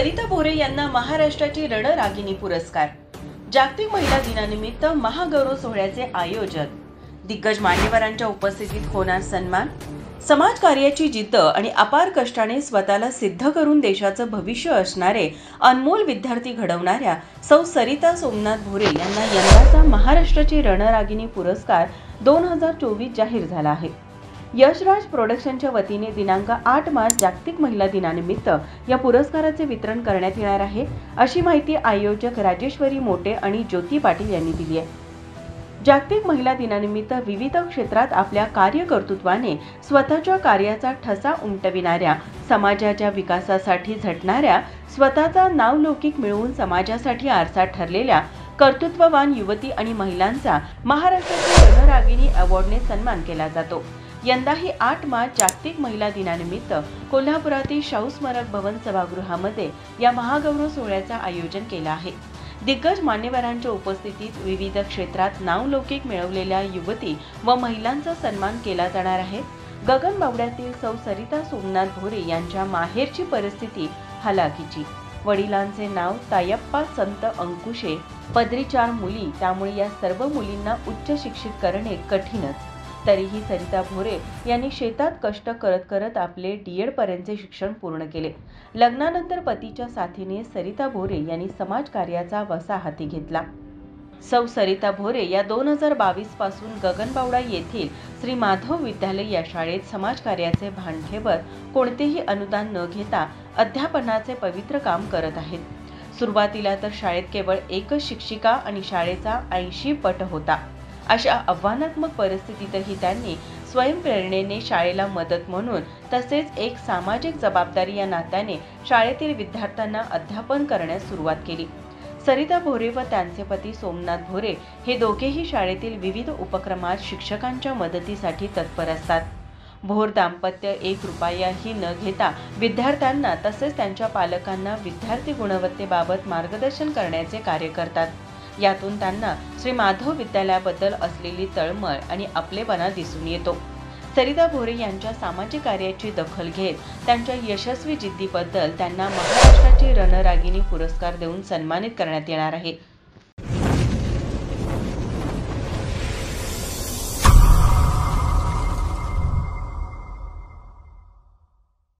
सरिता भोरे यांना महाराष्ट्राची रणरागिणी पुरस्कार। जागतिक महिला दिनानिमित्त महागौरव सोहळ्याचे आयोजन। दिग्गज मान्यवरांच्या उपस्थितीत होणार सन्मान। समाजकार्याची जिद्द आणि अपार कष्टाने स्वतःला सिद्ध करून देशाचं भविष्य असणारे अनमोल विद्यार्थी घडवणाऱ्या सौ सरिता सोमनाथ भोरे यांना यंदाचा महाराष्ट्राची रणरागिणी पुरस्कार 2024 जाहीर झाला आहे। यशराज प्रोडक्शनच्या वतीने दिनांक 8 मार्च जागतिक महिला दिनानिमित्त या पुरस्काराचे वितरण करण्यात येणार आहे, अशी माहिती आयोजक राजेश्वरी मोटे आणि ज्योती पाटील यांनी दिली आहे। जागतिक महिला दिनानिमित्त विविध क्षेत्रात आपल्या कार्यकर्तृत्वाने स्वतःच्या कार्याचा ठसा उमटविणाऱ्या, समाजाच्या विकासासाठी झटणाऱ्या, स्वतःचा नावलौकिक मिळवून समाजासाठी आरसा ठरलेल्या कर्तृत्ववान युवती आणि महिलांचा महाराष्ट्राच्या रणरागिणी अवॉर्डने सन्मान केला जातो। यंदाही 8 मार्च जागतिक महिला दिनानिमित्त कोल्हापुरातील शाहू स्मारक भवन सभागृहामध्ये या महागौरव सोहळ्याचं आयोजन केलं आहे। दिग्गज मान्यवरांच्या उपस्थितीत विविध क्षेत्रात नावलौकिक मिळवलेल्या युवती व महिलांचा सन्मान केला जाणार आहे। गगनबावड्यातील सौ सरिता सोमनाथ भोरे यांच्या माहेरची परिस्थिती हलाखीची। वडिलांचे नाव तायप्पा संत अंकुशे, पदरी 4 मुली, त्यामुळे या सर्व मुलींना उच्च शिक्षित करणे कठीणच। तरीही सरिता भोरे यांनी शेतात कष्ट करत करत आपले D.Ed पर्यंतचे शिक्षण पूर्ण केले। लग्नानंतर पतीच्या साथीने सरिता भोरे यांनी समाजकार्याचा वसा हाती घेतला। सौ सरिता भोरे या 2022 पासून गगनबावडा येथील श्री माधव विद्यालय या शाळेत समाजकार्याचे भान ठेवत कोणतेही अनुदान न घेता अध्यापनाचे पवित्र काम करत आहेत। सुरुवातीला तर शाळेत केवळ एकच शिक्षिका आणि शाळेचा 80 पट होता। अशा आव्हानात्मक परिस्थितीतही त्यांनी स्वयंप्रेरणेने शाळेला मदत म्हणून तसेच एक सामाजिक जबाबदारी या नात्याने शाळेतील विद्यार्थ्यांना अध्यापन करण्यास सुरुवात केली। सरिता भोरे व त्यांचे पती सोमनाथ भोरे हे दोघेही शाळेतील विविध उपक्रमात शिक्षकांच्या मदतीसाठी तत्पर असतात। भोर दाम्पत्य 1 रुपयाही न घेता विद्यार्थ्यांना तसेच त्यांच्या पालकांना विद्यार्थी गुणवत्तेबाबत मार्गदर्शन करण्याचे कार्य करतात। यातून त्यांना श्री माधव विद्यालयाबद्दल असलेली तळमळ आणि आपलेपणा दिसून येतो। सरिता भोरे यांच्या सामाजिक कार्याची दखल घेत त्यांच्या यशस्वी जिद्दीबद्दल त्यांना महाराष्ट्राची रणरागिणी पुरस्कार देऊन सन्मानित करण्यात येणार आहे।